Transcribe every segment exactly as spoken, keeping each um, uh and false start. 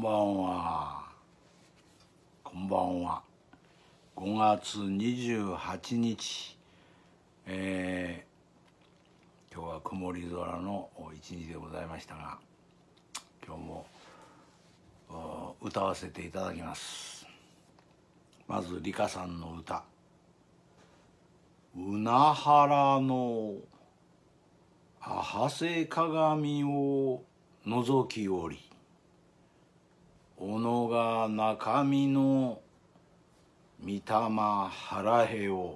ばんは。こんばんは。ごがつにじゅうはちにち、えー、今日は曇り空の一日でございましたが、今日も歌わせていただきます。まず理香さんの歌。うなはらのあはせ鏡をのぞきおり、おのが中身の御霊腹へを、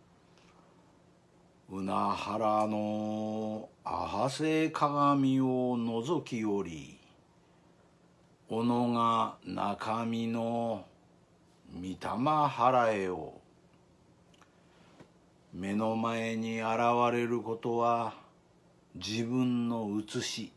うなはらのあはせ鏡をのぞきおり、おのが中身の御霊腹へを。目の前に現れることは自分の写し、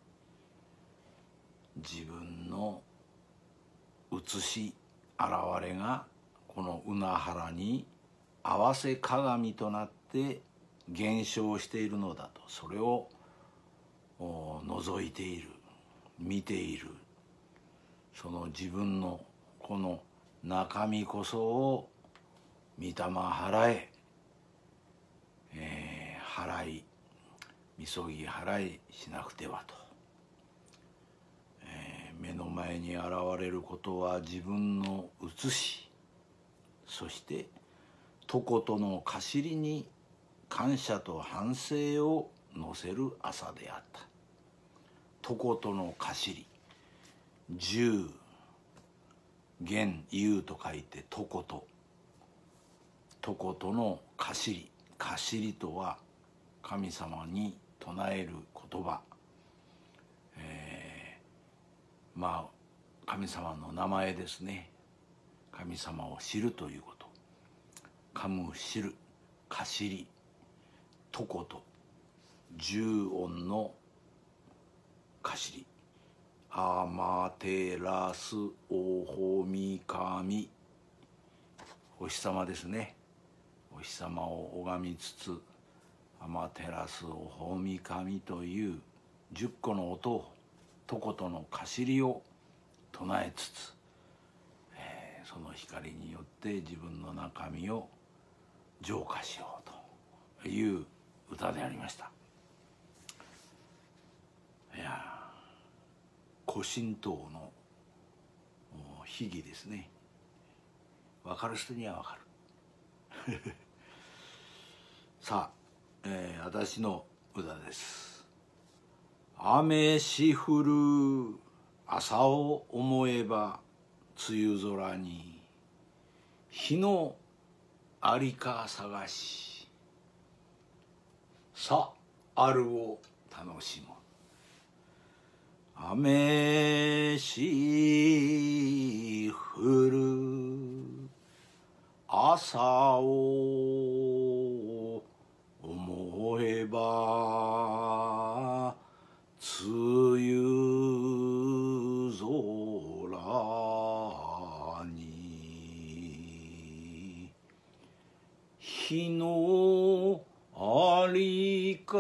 自分の写し現れがこのうなはらに合わせ鏡となって現象しているのだと、それを覗いている、見ている、その自分のこの中身こそを御霊腹へ、えー、払いみそぎ払いしなくてはと、えー、目の前に現れることは自分の写し、そしてとことのかしりに感謝と反省を乗せる朝であった。とことのかしり、十言言うと書いてとこと、とことのかしり、かしりとは神様に唱える言葉、えー、まあ神様の名前ですね。神様を知るということ、かむ知る、かしり、とこと、十音のかしり、あまてらすおほみかみ、お日様ですね。お日様を拝みつつ、アマテラスオホミカミという十個の音を、とことのかしりを唱えつつ、えー、その光によって自分の中身を浄化しようという歌でありました。いや、古神道の秘義ですね。分かる人には分かるさあ、えー、私の歌です。雨し降る朝を思えば、梅雨空に日のありか探し、さあるを楽しむ。雨し降る朝を思えば、梅雨空に日のありか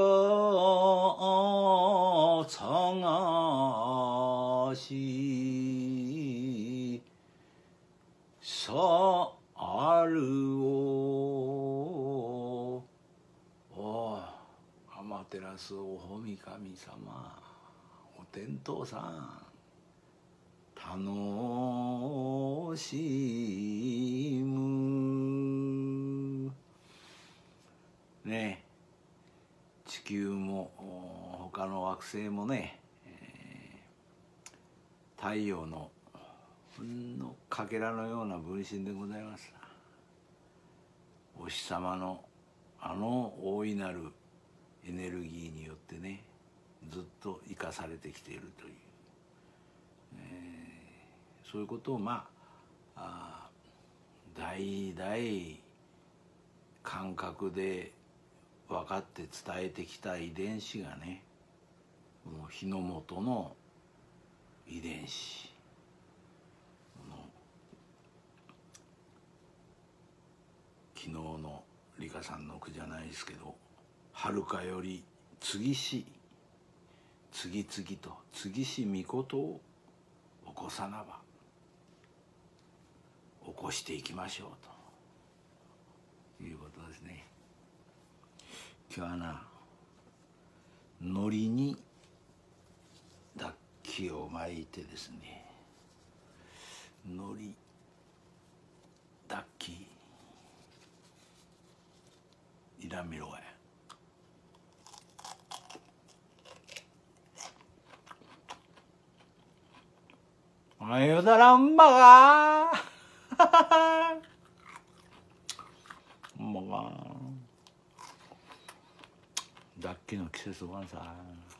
探し、さあるを、おアマテラスおほみ神様、お天道さん、楽しむね。地球も他の惑星もね、えー、太陽のほんのかけらのような分身でございます。お日様のあの大いなるエネルギーによってね、ずっと生かされてきているという、えー、そういうことをまあ、あ代々感覚で分かって伝えてきた遺伝子がね、もう日の本の遺伝子、昨日の理香さんの句じゃないですけど、遥かより次し次々と次しみことを起こさなば起こしていきましょうということですね。今日はな、のりに脱気を巻いてですね、のり脱気いらんみろがや。あよだらんまがんまが脱気の季節はさ。